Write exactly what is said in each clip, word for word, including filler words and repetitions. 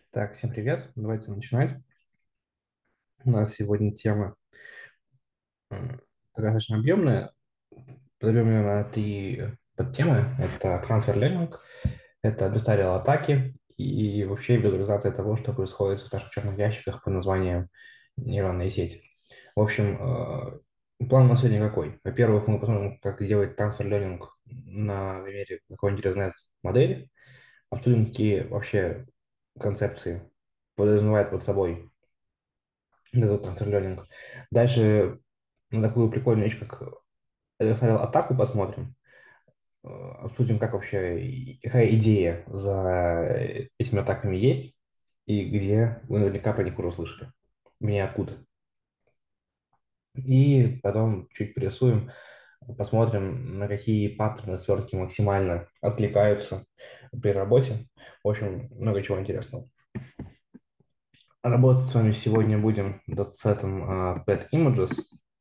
Так, всем привет. Давайте начинать. У нас сегодня тема м, достаточно объемная. Подробим ее на три подтемы. Это трансфер ленинг, это адверсариал атаки и вообще визуализация того, что происходит в наших черных ящиках под названием нейронные сети. В общем, э, план у нас сегодня какой? Во-первых, мы посмотрим, как делать трансфер ленинг на примере какой-нибудь резонанс модели, обсудим, какие вообще концепции подразумевает под собой этот трансфер-лернинг. Дальше на такую прикольную вещь, как adversarial атаку посмотрим. Э, Обсудим, как вообще, и какая идея за этими атаками есть, и где вы наверняка про них уже слышали. Мне откуда. И потом чуть порисуем, посмотрим, на какие паттерны свертки максимально откликаются при работе. В общем, много чего интересного. Работать с вами сегодня будем датасетом а, Pet Images.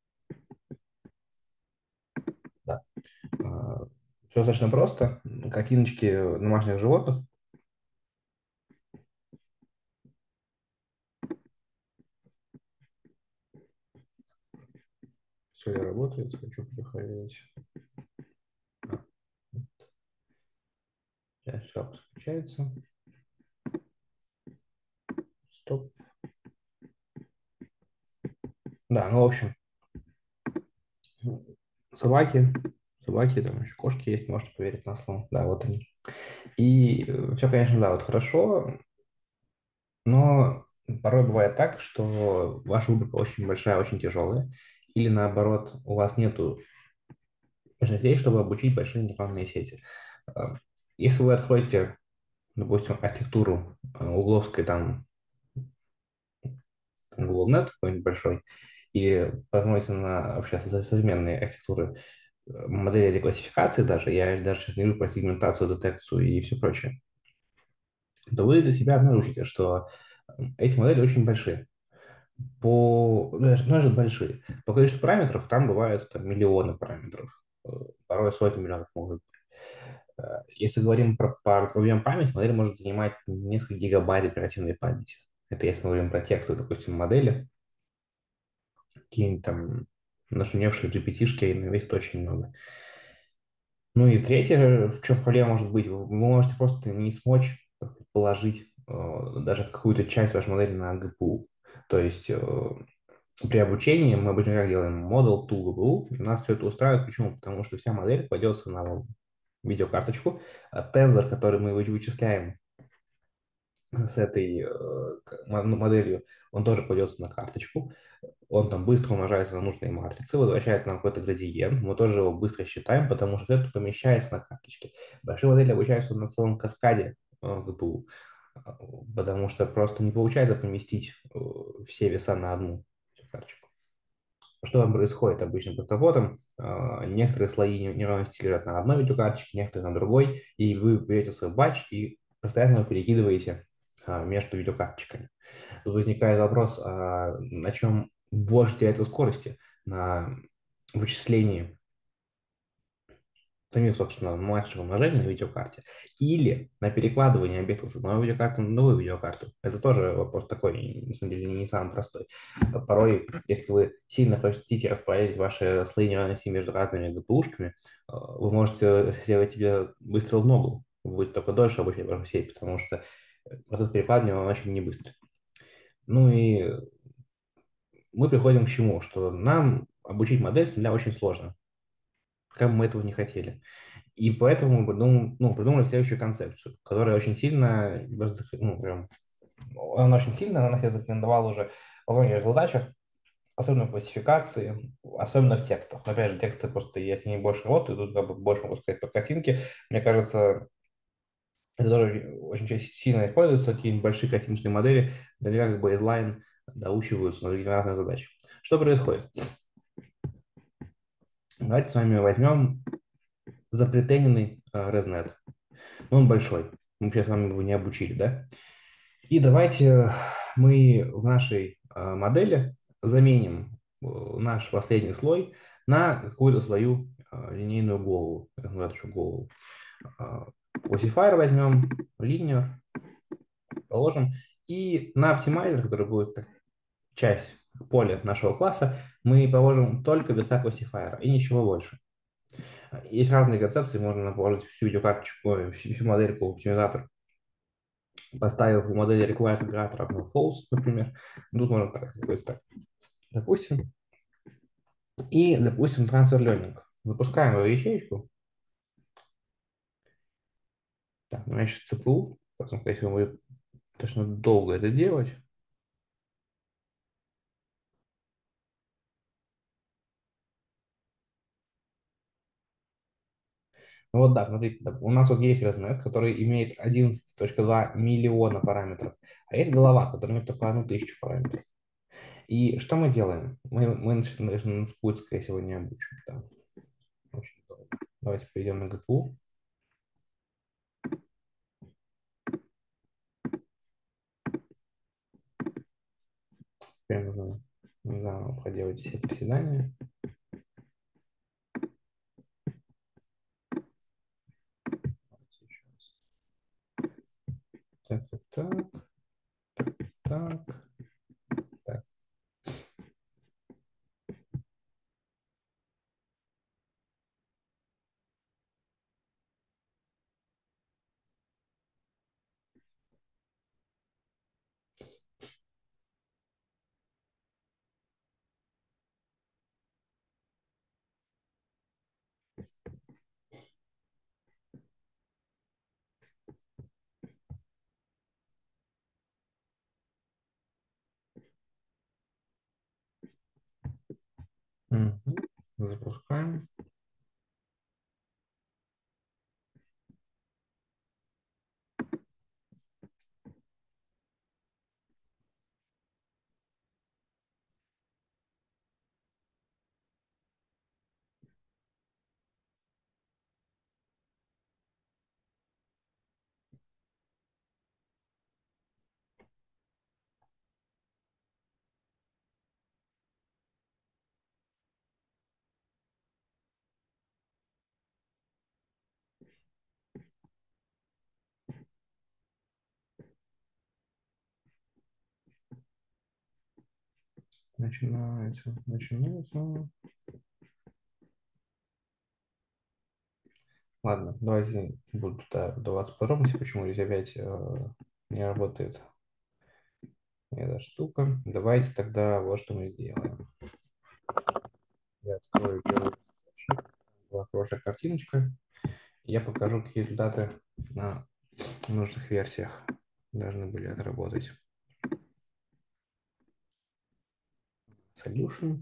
Да. Все достаточно просто. Картиночки домашних животных. Все работает. Хочу проверить. А, сейчас все подключается. Стоп. Да, ну, в общем, собаки, собаки, там еще кошки есть, можете поверить на слово. Да, вот они. И все, конечно, да, вот хорошо, но порой бывает так, что ваша выборка очень большая, очень тяжелая, или наоборот, у вас нету мощностей, чтобы обучить большие нейронные сети. А, Если вы откроете, допустим, архитектуру э, угловской там Google Net какой-нибудь большой, и посмотрите на вообще со- современные архитектуры э, модели классификации даже, я даже сейчас не говорю про сегментацию, детекцию и все прочее, то вы для себя обнаружите, что эти модели очень большие. По, ну, даже ну, даже большие. По количеству параметров там бывают там, миллионы параметров, э, порой сотни миллионов могут. Э, Если говорим про, про объем памяти, модель может занимать несколько гигабайт оперативной памяти. Это если мы говорим про текстовые, допустим, модели, какие-нибудь там нашумевшие джи пи ти-шки, их весит очень много. Ну и третье, в чем проблема может быть, вы вы можете просто не смочь так сказать, положить э, даже какую-то часть вашей модели на джи пи ю. То есть э, при обучении мы обычно как делаем? Model to джи пи ю, и нас все это устраивает. Почему? Потому что вся модель кладется на видеокарточку, а тензор, который мы вы- вычисляем с этой э, к- мо- моделью, он тоже кладется на карточку, он там быстро умножается на нужные матрицы, возвращается нам какой-то градиент, мы тоже его быстро считаем, потому что это помещается на карточке. Большие модели обучаются на целом каскаде э, джи пи ю, э, потому что просто не получается поместить э, все веса на одну карточку. Что там происходит обычно под капотом? Э, Некоторые слои ней- нейронности лежат на одной видеокарточке, некоторые на другой, и вы берете свой батч и постоянно его перекидываете а, между видеокарточками. Тут возникает вопрос, а на чем больше теряется скорости? На вычислении самих, собственно, младшего умножения на видеокарте или на перекладывании объектов с одной видеокарты на другую видеокарту. Это тоже вопрос такой, на самом деле, не самый простой. Порой, если вы сильно хотите распределить ваши слои нейронной сети между разными джи пи ю-шками, э, вы можете сделать себе выстрел в ногу. Вы будете только дольше обучать вашу сеть, потому что процесс перекладывания он очень не быстрый. Ну и мы приходим к чему? Что нам обучить модель с нуля очень сложно, как бы мы этого не хотели. И поэтому мы придумали, ну, придумали следующую концепцию, которая очень сильно, ну, прям, она очень сильно, она себя зарекомендовала уже во многих задачах, особенно в классификации, особенно в текстах. Но, опять же, тексты просто, если не больше работают, тут как бы больше могу сказать по картинке. Мне кажется, это тоже очень, очень часто сильно используется, какие-нибудь большие картиночные модели, наверняка как бы baseline доучиваются на разные задачи. Что происходит? Давайте с вами возьмем запретененный э, ResNet. Ну, он большой. Мы сейчас с вами его не обучили, да? И давайте мы в нашей э, модели заменим э, наш последний слой на какую-то свою э, линейную голову. Как называют еще голову. Э, Classifier возьмем, linear, положим. И на оптимайзер, который будет как часть поля нашего класса, мы положим только веса классифайера и ничего больше. Есть разные концепции, можно положить всю видеокарточку, ой, всю, всю модельку в оптимизатор, поставив в модели requires генератор равно false, например. Тут можно так сделать так. Допустим, и допустим transfer learning. Запускаем эту ячейку. Так, у меня сейчас C P U, поэтому, скорее всего, будет достаточно долго это делать. Ну вот да, смотрите, да, у нас вот есть ResNet, который имеет одиннадцать целых два миллиона параметров, а есть голова, которая имеет только одну тысячу параметров. И что мы делаем? Мы, мы на спут, скорее всего, не обучим. Да. Очень долго. Давайте перейдем на G P U. Теперь нужно заново проделать все приседания. Так, так, так, так, так. Мгм. Запускаем. Начинается, начинается. Ладно, давайте буду да, даваться подробности, почему здесь опять э, не работает эта штука. Давайте тогда вот что мы сделаем. Я открою первый источник. Была хорошая картиночка. Я покажу, какие результаты на нужных версиях должны были отработать. Solution.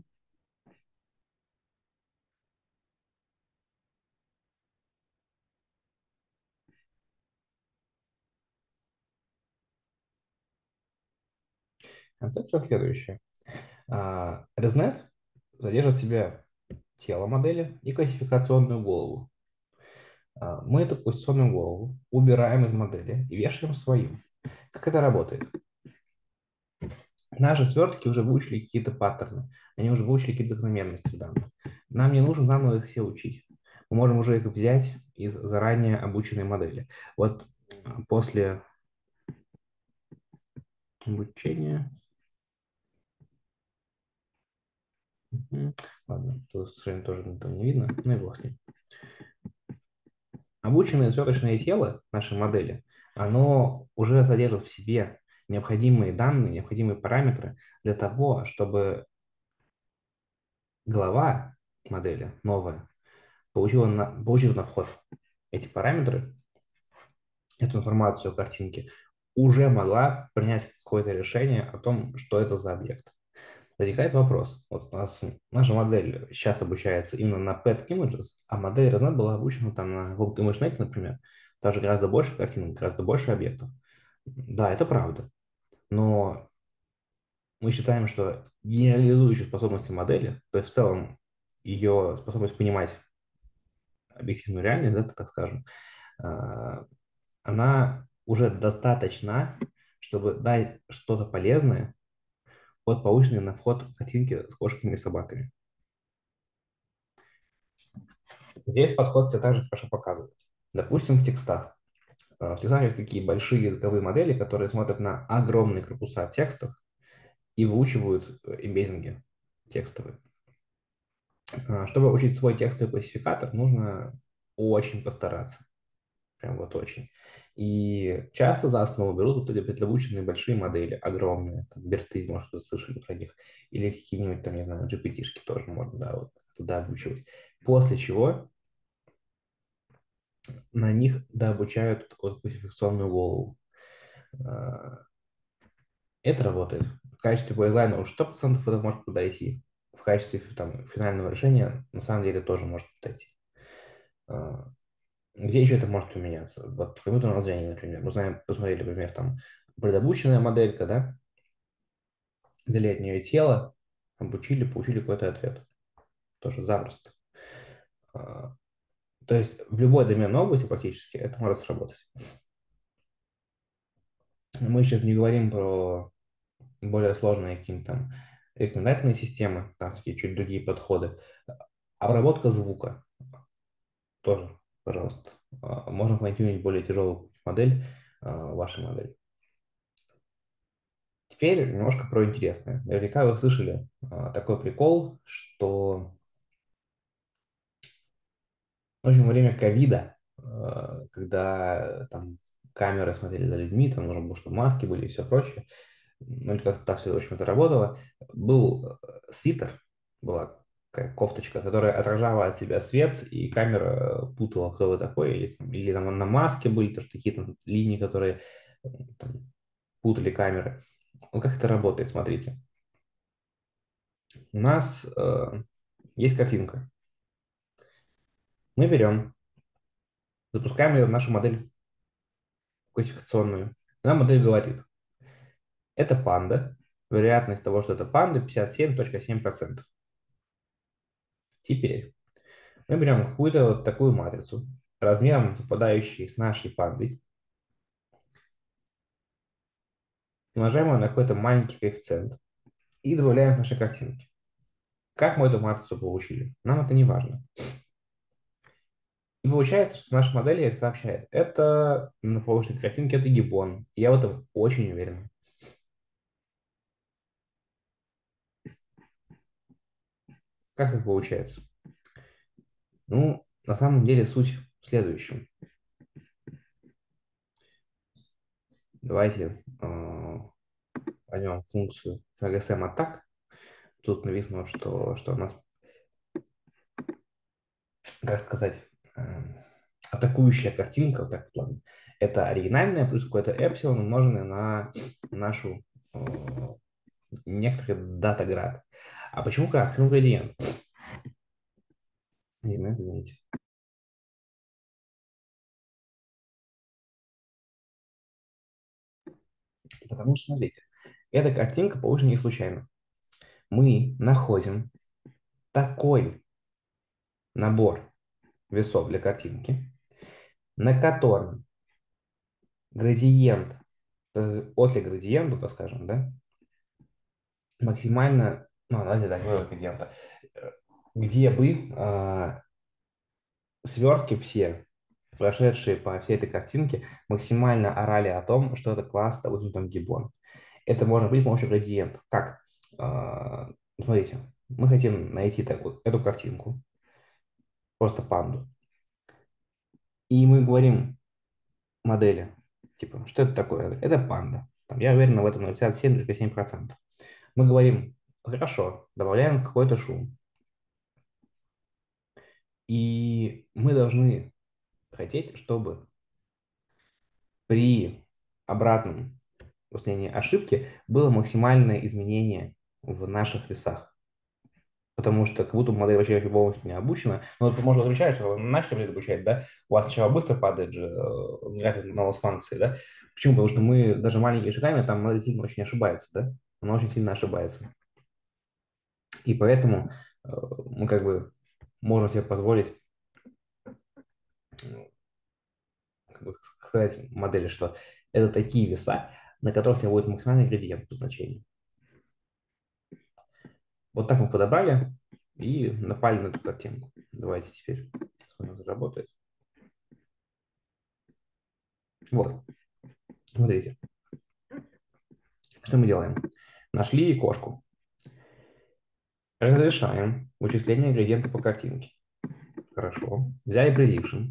Концепция следующая. А, ResNet содержит в себе тело модели и классификационную голову. А, Мы эту классификационную голову убираем из модели и вешаем свою. Как это работает? Наши свертки уже выучили какие-то паттерны, они уже выучили какие-то закономерности в данных. Нам не нужно заново их все учить. Мы можем уже их взять из заранее обученной модели. Вот а, после обучения... Мгм. Ладно, тут, к сожалению, тоже этого не видно, ну и бог с ним. Обученное сверточное тело нашей модели, оно уже содержит в себе необходимые данные, необходимые параметры для того, чтобы глава модели новая получила на, получила на вход эти параметры, эту информацию о картинке, уже могла принять какое-то решение о том, что это за объект. Возникает вопрос. Вот у нас наша модель сейчас обучается именно на Pet Images, а модель ResNet была обучена там на Google ImageNet, например. Даже гораздо больше картинок, гораздо больше объектов. Да, это правда. Но мы считаем, что генерализующие способности модели, то есть в целом ее способность понимать объективную реальность, да, так скажем, а, она уже достаточна, чтобы дать что-то полезное от полученной на вход картинки с кошками и собаками. Здесь подход все также хорошо показывает. Допустим, в текстах. А, В Тексасе есть такие большие языковые модели, которые смотрят на огромные корпуса текстов и выучивают э, эмбеддинги текстовые. А, Чтобы учить свой текстовый классификатор, нужно очень постараться. Прям вот очень. И часто за основу берут вот эти предобученные большие модели, огромные, там, Берты, может, вы слышали про них, или какие-нибудь там, не знаю, джи пи ти-шки тоже можно, да, вот туда обучивать. После чего на них дообучают вот классификационную голову. А, Это работает. В качестве бейзлайна уж сто процентов это может подойти. В качестве там, финального решения на самом деле тоже может подойти. А, Где еще это может применяться? Вот в компьютерном зрении, например. Мы знаем, посмотрели, например, там предобученная моделька, да, взяли от нее тело, обучили, получили какой-то ответ. Тоже запросто. А, То есть в любой доменной области практически это может сработать. Мы сейчас не говорим про более сложные какие-то там рекомендательные системы, там такие чуть другие подходы. Обработка звука тоже, пожалуйста. А, Можно файн более тяжелую модель, а, вашей модели. Теперь немножко про интересное. Наверняка вы слышали а, такой прикол, что в общем, во время ковида, а, когда там камеры смотрели за людьми, там нужно было, чтобы маски были и все прочее, ну, или как-то так все, в общем, это работало, был э, свитер, была такая кофточка, которая отражала от себя свет, и камера путала, кто вы такой, или, там, или там на маске были тоже такие там линии, которые э, там, путали камеры. Вот как это работает, смотрите. У нас э, есть картинка. Мы берем, запускаем ее в нашу модель классификационную. Нам модель говорит, это панда. Вероятность того, что это панда, пятьдесят семь целых семь десятых процента. Теперь мы берем какую-то вот такую матрицу, размером совпадающей с нашей пандой, умножаем ее на какой-то маленький коэффициент и добавляем в наши картинки. Как мы эту матрицу получили? Нам это не важно. И получается, что наша модель сообщает, это на полученной картинке это гиббон. Я в этом очень уверен. Как это получается? Ну, на самом деле суть в следующем. Давайте э, возьмем функцию эр эс эм attack. Тут написано, что, что у нас, как сказать, э, атакующая картинка, вот так, ладно, это оригинальная плюс какой-то эпсилон, умноженный на нашу э, некоторый датаград. А почему как? Почему градиент? Не, ну, извините. Потому что, смотрите, эта картинка получена не случайно. Мы находим такой набор весов для картинки, на котором градиент, э, отлик градиента, так скажем, да, максимально, ну, давайте так, вывод градиента, э, где бы а, свертки все, прошедшие по всей этой картинке, максимально орали о том, что это класс, допустим, там гиббон. Это можно быть с помощью градиентов. Как? А, Смотрите, мы хотим найти такую, эту картинку, просто панду. И мы говорим модели, типа, что это такое? Это панда. Там, я уверен в этом на пятьдесят семь целых семь десятых процента. Мы говорим, хорошо, добавляем какой-то шум. И мы должны хотеть, чтобы при обратном устранении ошибки было максимальное изменение в наших весах. Потому что как будто модель вообще еще полностью не обучена. Но вот можно замечать, что вы начали модель обучать, да, у вас сначала быстро падает же э, график на лосс функции, да. Почему? Потому что мы даже маленькими шагами, там модель сильно очень ошибается, да. Она очень сильно ошибается. И поэтому э, мы как бы можем себе позволить э, как бы сказать модели, что это такие веса, на которых у тебя будет максимальный градиент по значению. Вот так мы подобрали и напали на эту картинку. Давайте теперь посмотрим, как это работает. Вот, смотрите, что мы делаем? Нашли кошку. Разрешаем вычисление градиента по картинке. Хорошо. Взяли prediction,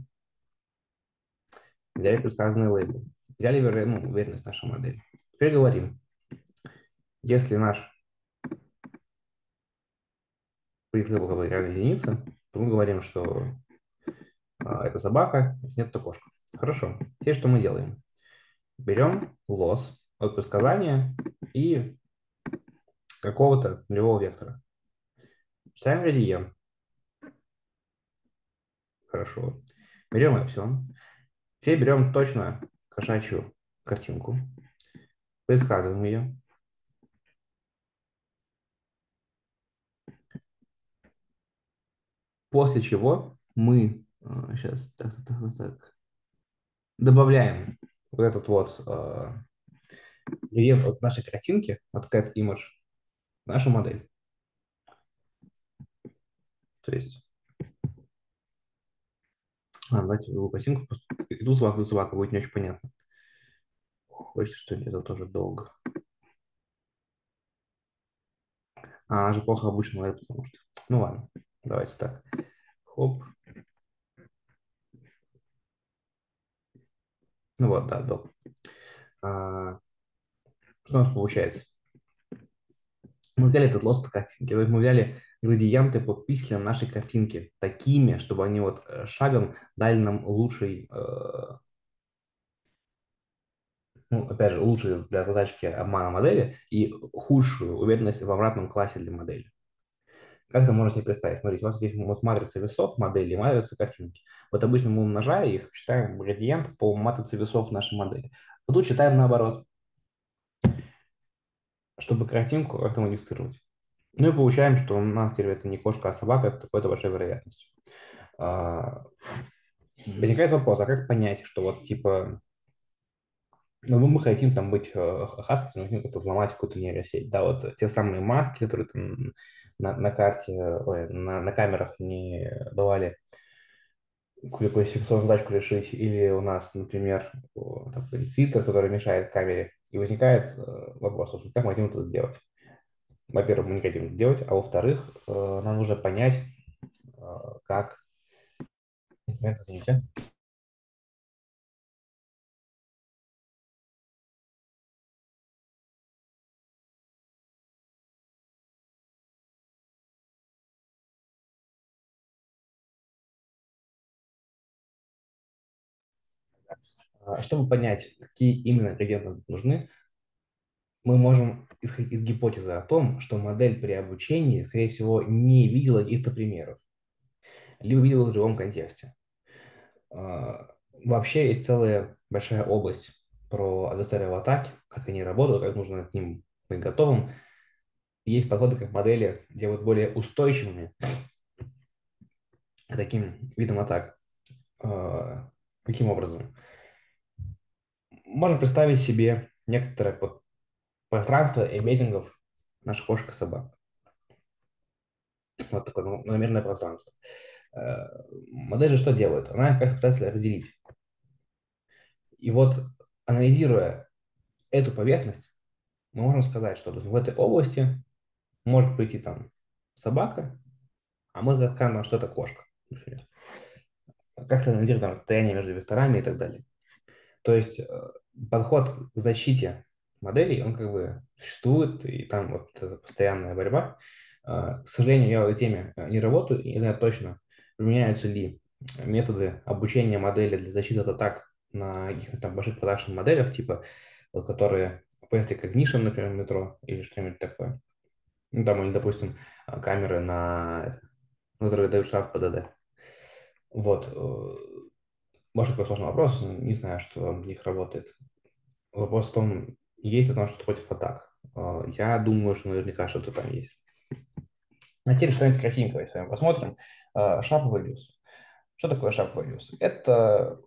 взяли предсказанный лейбл, взяли веро- ну, вероятность нашей модели. Теперь говорим, если наш предвыбор говорит равен единице, то мы говорим, что а, это собака, если нет, то кошка. Хорошо. Теперь что мы делаем? Берем loss от предсказания и какого-то нулевого вектора. Ставим градиент. Хорошо. Берем эпсилон. Теперь берем точно кошачью картинку, предсказываем ее. После чего мы сейчас так, так, так, так, добавляем вот этот вот э, градиент от нашей картинки, от cat image, в нашу модель. То есть, а, давайте другую картинку. просто Иду собака, иду собака, будет не очень понятно. Хочется, что это тоже долго. А, она же плохо обучена, наверное, потому что... Ну ладно, давайте так. Хоп. Ну вот, да, док. А, что у нас получается? Мы взяли этот лост картинки, то есть мы взяли градиенты по пикселям нашей картинки такими, чтобы они вот э, шагом дали нам лучший, э, ну, опять же, лучший для задачки обмана модели и худшую уверенность в обратном классе для модели. Как это можно себе представить? Смотрите, у вас есть вот матрица весов модели и матрица картинки. Вот обычно мы, умножая их, считаем градиент по матрице весов нашей модели. А тут считаем наоборот, чтобы картинку как-то модифицировать. Ну и получаем, что у нас теперь это не кошка, а собака с какой-то большой вероятностью. А, возникает вопрос, а как понять, что вот типа, ну, мы хотим там быть э, хаски, нужно как-то взломать какую-то нейросеть, да, вот те самые маски, которые там на, на карте, ой, на, на камерах не давали какую-то классификационную задачку решить, или у нас, например, о, такой фильтр, который мешает камере, и возникает э, вопрос, собственно, как мы хотим это сделать. Во-первых, мы не хотим это делать, а во-вторых, э, нам нужно понять, э, как... Нет, извините. А, чтобы понять, какие именно ингредиенты нужны, мы можем исходить из гипотезы о том, что модель при обучении, скорее всего, не видела каких-то примеров, либо видела в другом контексте. А, вообще есть целая большая область про адверсarial атаки, как они работают, как нужно к ним быть готовым. Есть подходы, как модели делают более устойчивыми к таким видам атак. А, каким образом? Можно представить себе некоторое под- пространство эмбеддингов наших кошек и собак. Вот такое ну, намеренное пространство. Э, Модель же что делает? Она их как-то пытается разделить. И вот, анализируя эту поверхность, мы можем сказать, что в этой области может прийти там собака, а мы скажем, что это кошка, например. Как-то анализируем там расстояние между векторами и так далее. То есть э, подход к защите моделей, он как бы существует, и там вот эта постоянная борьба. Э, К сожалению, я в этой теме э, не работаю, и не знаю точно, применяются ли методы обучения модели для защиты от атак на каких-то там больших продакшн моделях, типа, вот, которые face recognition, например, в метро или что-нибудь такое. Ну, там, или, допустим, э, камеры, на, которые дают штраф P D D. Вот. э, Может, такой сложный вопрос, не знаю, что в них работает. Вопрос в том, есть ли там что-то против атак. А, Я думаю, что наверняка что-то там есть. А теперь что-нибудь красивенькое с вами посмотрим. А, Sharp values. Что такое Sharp values? Это,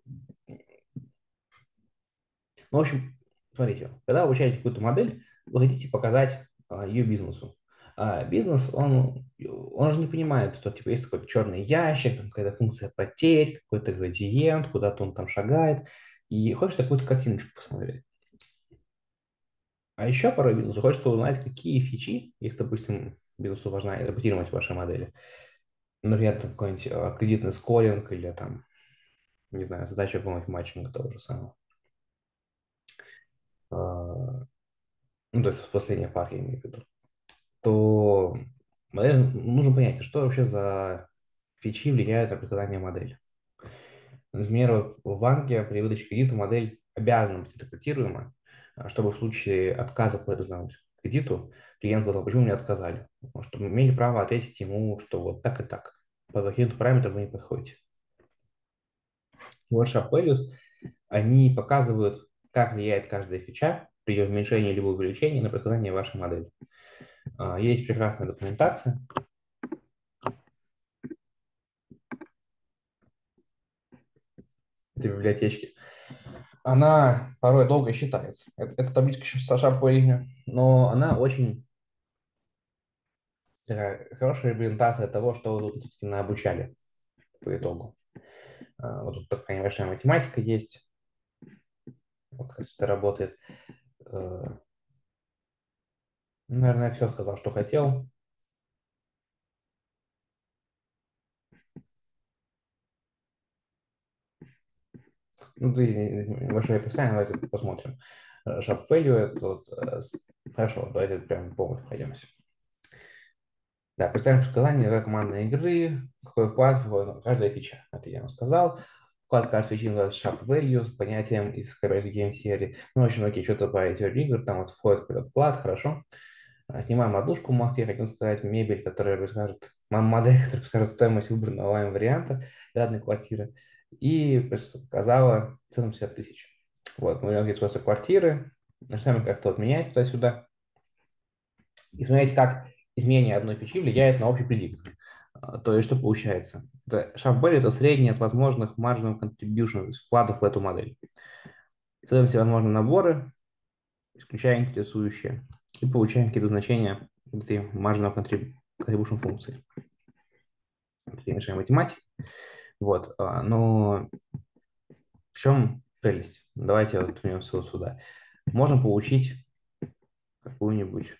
ну, в общем, смотрите, когда вы обучаете какую-то модель, вы хотите показать а, ее бизнесу. А бизнес, он, он же не понимает, что типа есть какой-то черный ящик, там какая-то функция потерь, какой-то градиент, куда-то он там шагает. и хочется какую-то картиночку посмотреть. А еще порой бизнесу хочется узнать, какие фичи, если, допустим, бизнесу важна репутируемость вашей модели. Например, там какой-нибудь э, кредитный скоринг или там, не знаю, задача какого-нибудь матчинга того же самого. А, ну, то есть в последних парах я имею в виду. То модель, нужно понять, что вообще за фичи влияют на предсказание модели. Например, вот в банке при выдаче кредита модель обязана быть интерпретируема, а, чтобы в случае отказа по этому кредиту клиент сказал, почему мне отказали. Потому что мы имели право ответить ему, что вот так и так. По каким-то параметрам вы не подходите. Вот Sharp Values, они показывают, как влияет каждая фича при ее уменьшении либо увеличении на предсказание вашей модели. А, Есть прекрасная документация. Этой библиотечки. Она порой долго считается. Это, это табличка еще с Sharp Value, но она очень такая хорошая репрезентация того, что вы тут действительно обучали по итогу. А, Вот тут такая небольшая математика есть. Вот как это работает. Э, Наверное, я все сказал, что хотел. Ну, ты небольшое описание, давайте посмотрим. Э, Sharp Value, это вот, э, с- хорошо, давайте прям полностью пройдемся. Да, представим предсказание для командной игры, какой вклад в каждая фича. Это я вам сказал. Вклад каждой фичи называется Sharp Value с понятием из Correct Game Theory. Ну, в общем, окей, что-то по теории игр, там вот входит какой-то вклад, хорошо. А, Снимаем однушку в Москве, хотел сказать, мебель, которая расскажет, м- модель, которая расскажет стоимость выбранного вами варианта данной квартиры. И показала цену пятьдесят тысяч. Вот, мы говорим, что квартиры, начинаем как-то вот менять туда-сюда. И смотрите, как изменение одной фичи влияет на общий предикт. А, То есть, что получается? Это Sharp это среднее от возможных marginal contribution, то есть вкладов в эту модель. Создаем все возможные наборы, исключая интересующие, и получаем какие-то значения этой marginal contrib- contribution функции. Конечно, математика. Вот. а, Но в чем прелесть? Давайте вот вернемся вот сюда. Можем получить какую-нибудь,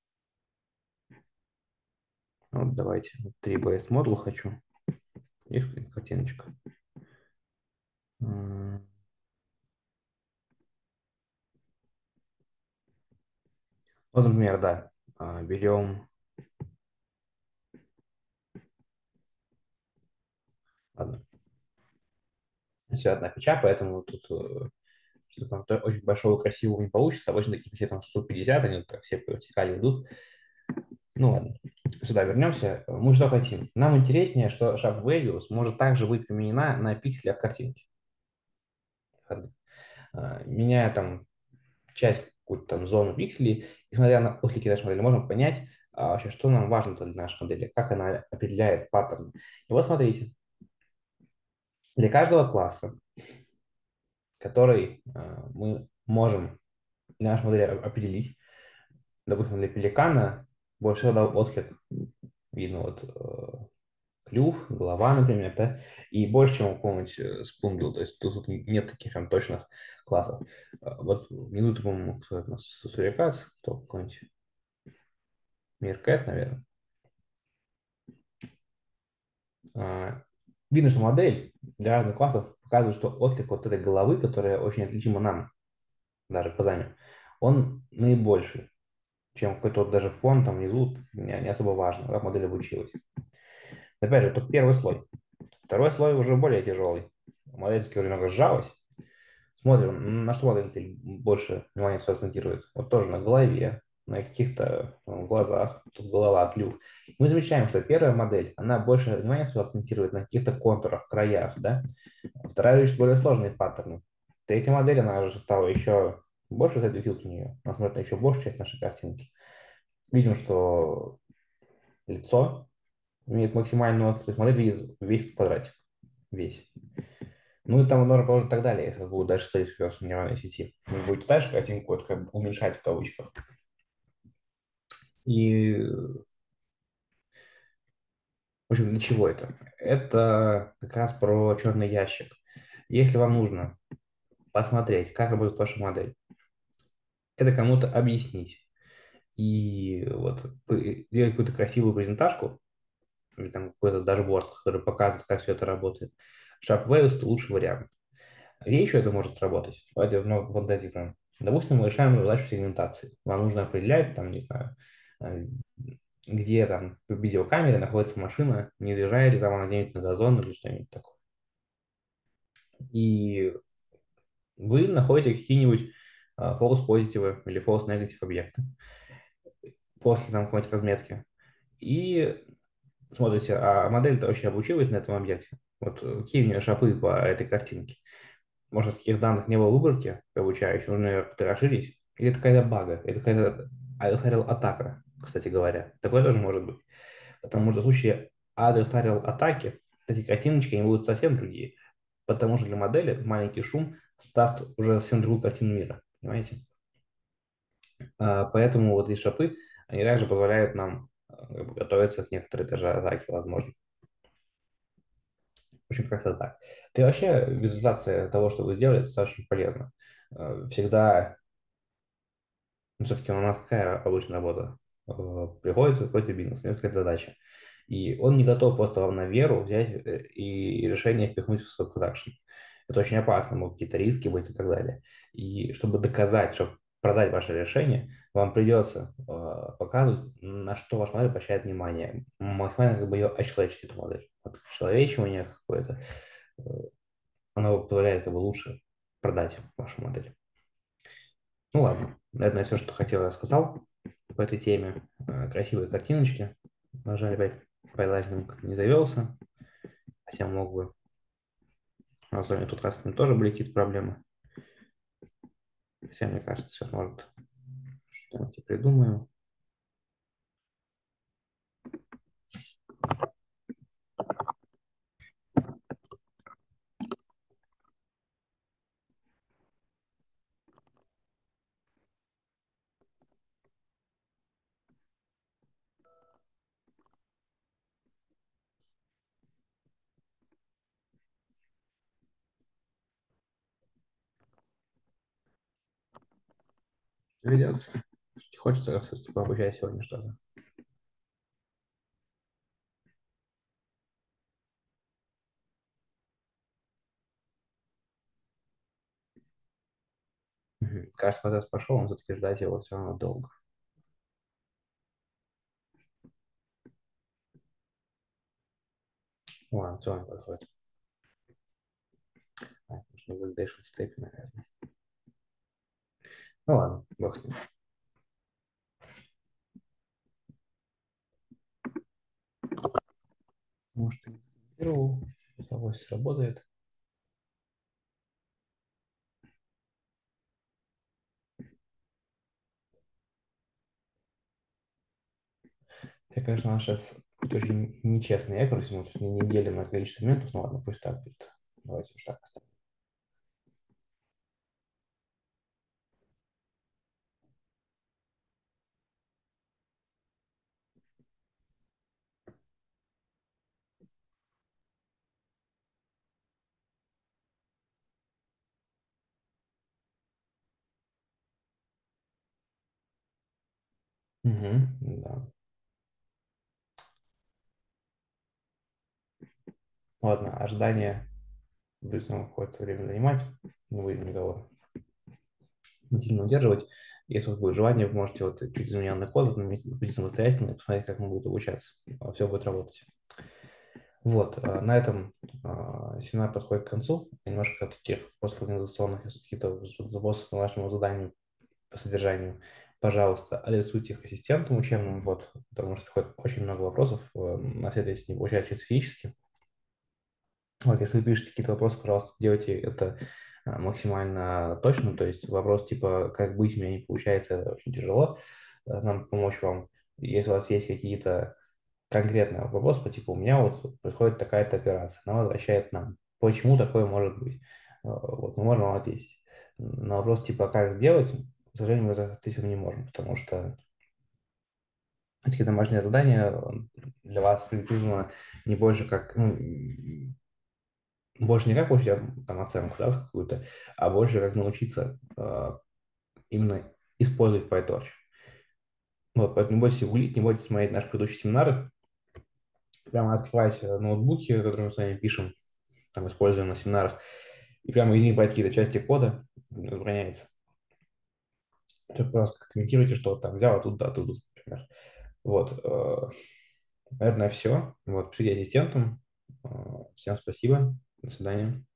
вот давайте, три би эс модул хочу. Есть какая-нибудь картиночка? М, Вот, например, да, а, берем, ладно, все одна фича, поэтому тут э, что-то там то- очень большого красивого не получится. Обычно такие фичи там сто пятьдесят, они так все по вертикали идут. Ну ладно, сюда вернемся. Мы что хотим? Нам интереснее, что Sharp Values может также быть применена на пикселях картинки. А, Меняя там часть какую-то там зону пикселей, и смотря на отклики нашей модели, можем понять, а, вообще, что нам важно для нашей модели, как она определяет паттерн. И вот смотрите, для каждого класса, который э, мы можем для нашей модели о- определить, допустим, для пеликана больше всего дал отклик, видно вот э, клюв, голова, например, да, и больше, чем у какого-нибудь э, спундл, то есть тут, тут нет таких прям точных классов. А Вот внизу, по-моему, кто это у нас, сурикат, кто какой-нибудь Миркэт, наверное. А, Видно, что модель для разных классов показывает, что отклик вот этой головы, которая очень отличима нам, даже глазами, он наибольший, чем какой-то вот даже фон там внизу, не, не особо важно, как модель обучилась. Опять же, только первый слой. Второй слой уже более тяжелый. Модель таки уже немного сжалась. Смотрим, на что модель больше внимания сконцентрирует. Вот тоже на голове, на каких-то э, глазах, тут голова, клюв. Мы замечаем, что первая модель, она больше внимания своего акцентирует на каких-то контурах, краях, да. Вторая ищет более сложные паттерны. Третья модель, она же стала еще больше задефилт у нее. Она смотрит на еще большую часть нашей картинки. Видим, что лицо имеет максимальную, то есть модель видит весь квадратик, весь. Ну и там можно положить и так далее, если будет дальше стоять в нейронной сети. Вы будете дальше картинку вот как бы уменьшать в кавычках. И, в общем, для чего это? Это как раз про черный ящик. Если вам нужно посмотреть, как работает ваша модель, это кому-то объяснить. И вот п- делать какую-то красивую презентажку, или там какой-то дашборд, который показывает, как все это работает. Sharpwave– это лучший вариант. Где еще это может сработать? Давайте много фантазируем. Допустим, мы решаем задачу сегментации. Вам нужно определять, там, не знаю, э, где там в видеокамере находится машина, не въезжает ли там она где-нибудь на газон или что-нибудь такое. И вы находите какие-нибудь а, false positive или false negative объекты после там какой-нибудь разметки. И смотрите, а модель-то вообще обучилась на этом объекте. Вот э, какие у нее шапы по этой картинке. Может, таких данных не было в выборке обучающей, нужно ее как-то расширить. Или это какая-то бага, это какая-то adversarial атака, кстати говоря. Такое тоже может быть. Потому что в случае adversarial атаки эти картиночки они будут совсем другие. Потому что для модели маленький шум даст уже совсем другую картину мира. Понимаете? А, Поэтому вот эти шапы, они также позволяют нам э, как бы готовиться к некоторой даже атаке, возможно. В общем, как-то так. Да и вообще визуализация того, что вы сделали, это очень полезно. Э, Всегда, ну, все-таки у нас какая обычная работа? Э, Приходит какой-то бизнес, у него какая-то задача. И он не готов просто вам на веру взять э, и решение впихнуть в свой продакшн. Это очень опасно, могут какие-то риски быть и так далее. И чтобы доказать, чтобы продать ваше решение, вам придется э, показывать, на что ваш модель обращает внимание. Максимально как бы ее очеловечить, эту модель. Вот человечивание какое-то, э, оно позволяет как бы лучше продать вашу модель. Ну ладно, наверное, все, что хотел, я сказал по этой теме. Э, Красивые картиночки. На жаль, опять Пайлайтинг не завелся, хотя мог бы. А с вами тут, раз с ним тоже были какие-то проблемы. Хотя, мне кажется, сейчас, может, что-нибудь и придумаю. Ведется. Хочется раз типа, обучать сегодня что-то. Мгм. Кажется, процесс пошел, но все-таки ждать его все равно долго. Ладно, все равно подходит. А, нужно validation степень, наверное. Ну ладно, бог с ним. Может, и сделал, авось сработает. Я, конечно, у нас сейчас будет очень нечестный экрус, мы тут не, не делим на количество элементов, ну ладно, пусть так будет. Давайте уж так оставим. Мгм, да. Ладно, ожидание быстро какое-то время занимать, не будем никого сильно удерживать. Если у вас будет желание, вы можете вот чуть измененный код запустить самостоятельно и посмотреть, как он будет обучаться. Все будет работать. Вот, э, на этом э, семинар подходит к концу. Немножко таких посторганизационных, если какие-то вопросы по нашему заданию по содержанию, пожалуйста, адресуйте их ассистентам учебным, вот, потому что приходит очень много вопросов, э, на все ответить не получается чисто физически. Вот, если вы пишете какие-то вопросы, пожалуйста, делайте это э, максимально точно, то есть вопрос типа «как быть, у меня не получается», это очень тяжело, э, нам помочь вам. Если у вас есть какие-то конкретные вопросы по типу «у меня вот происходит такая-то операция, она возвращает нам, почему такое может быть?» Э, Вот, мы можем вам ответить. На вопрос типа «как сделать?» к сожалению, мы ответить вам не можем, потому что такие домашние задания для вас приблизительно не больше как, ну, больше не как получить а, там, оценку, да, какую-то, а больше как научиться э, именно использовать PyTorch. Вот, поэтому не бойтесь гуглить, не бойтесь смотреть наши предыдущие семинары. Прямо открывайте ноутбуки, которые мы с вами пишем, там используем на семинарах, и прямо из них брать какие-то части кода, забраняется. Просто комментируйте, что там взял оттуда, оттуда, например. Вот, э, наверное, все. Вот, пишите ассистентам. Э, Всем спасибо. До свидания.